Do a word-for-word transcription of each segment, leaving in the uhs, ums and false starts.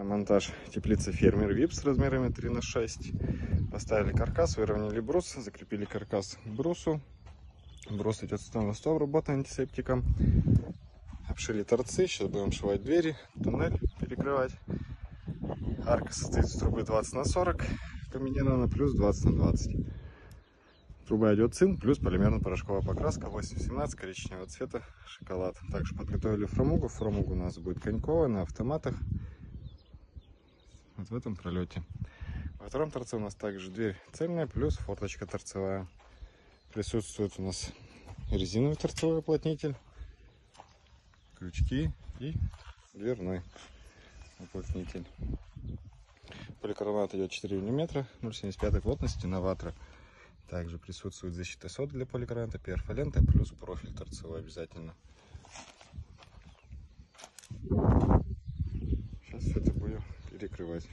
Монтаж теплицы фермер ви ай пи с размерами три на шесть. Поставили каркас, выровняли брус, закрепили каркас к брусу. Брус идет сто на сто, обработан антисептиком. Обшили торцы, сейчас будем шивать двери, туннель перекрывать. Арка состоит из трубы двадцать на сорок, комбинирована, плюс двадцать на двадцать. Труба идет цинк, плюс полимерно-порошковая покраска восемь семнадцать коричневого цвета, шоколад. Также подготовили фрамугу. Фрамуга у нас будет коньковая на автоматах. Вот в этом пролете. Во втором торце у нас также дверь цельная, плюс форточка торцевая. Присутствует у нас резиновый торцевой уплотнитель, крючки и дверной уплотнитель. Поликарбонат идет четыре миллиметра, ноль целых семьдесят пять плотности на ватра. Также присутствует защита сот для поликарбоната, перфолента, плюс профиль торцевой обязательно. Сейчас все это будем перекрывать.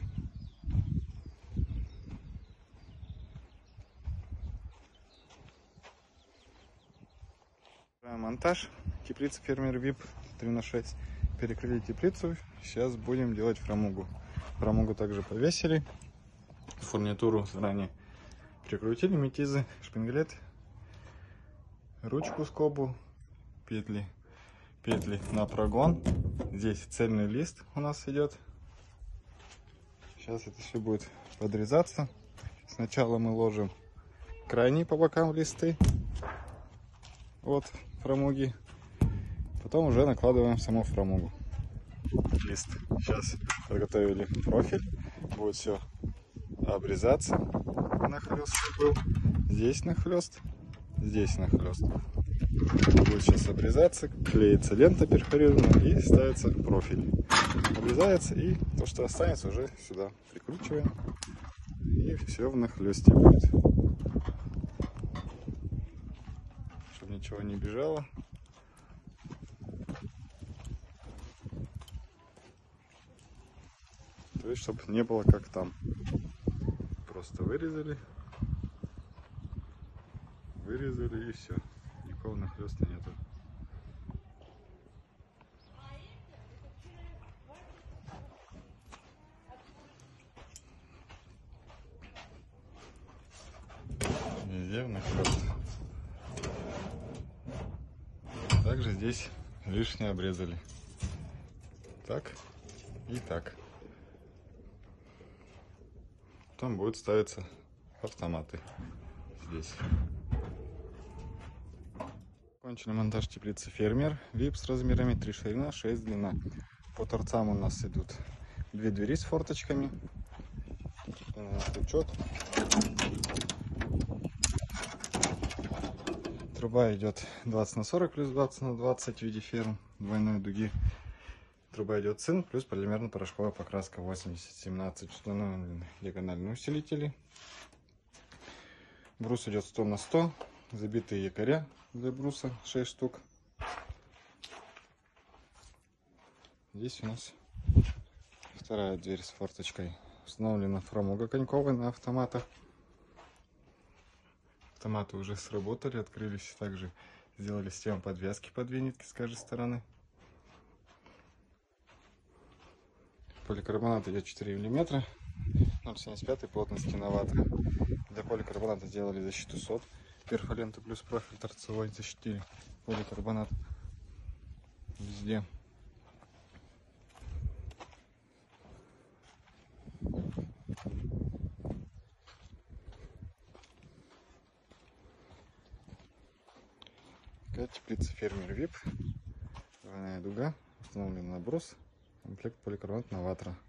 Монтаж теплицы фермер ви ай пи три на шесть. Перекрыли теплицу. Сейчас будем делать фрамугу. Фрамугу также повесили. Фурнитуру заранее прикрутили, метизы, шпингалет, ручку скобу, петли, петли на прогон. Здесь цельный лист у нас идет. Сейчас это все будет подрезаться. Сначала мы ложим крайние по бокам листы от фрамуги, потом уже накладываем саму фрамугу. Лист. Сейчас подготовили профиль, будет все обрезаться. Нахлест был, здесь нахлест, здесь нахлест. Будет сейчас обрезаться, клеится лента перфорированная и ставится профиль. Обрезается, и то, что останется, уже сюда прикручиваем, и все в нахлесте будет, чтобы ничего не бежало. То есть, чтобы не было как там. Просто вырезали, вырезали и все. Никакого нахлеста нету. Везде нахлест. Также здесь лишнее обрезали. Так и так. Потом будут ставиться автоматы здесь. Кончили монтаж теплицы фермер ви ай пи с размерами три ширина, шесть длина. По торцам у нас идут две двери с форточками. Учет. Труба идет двадцать на сорок плюс двадцать на двадцать в виде ферм двойной дуги. Труба идет цинк плюс полимерно-порошковая покраска восемьдесят семнадцать. Установлены диагональные усилители. Брус идет сто на сто. Забитые якоря для бруса шесть штук. Здесь у нас вторая дверь с форточкой. Установлена фрамуга коньковая на автоматах. Автоматы уже сработали, открылись. Также сделали систему подвязки по две нитки с каждой стороны. Поликарбонат идет четыре миллиметра, ноль целых семьдесят пять плотности на ватра. Для поликарбоната сделали защиту сот, перфоленту плюс профиль торцевой, защитили поликарбонат везде. Такая теплица фермер ви ай пи, двойная дуга, установлен на брус, комплект поликарбонат на ватра.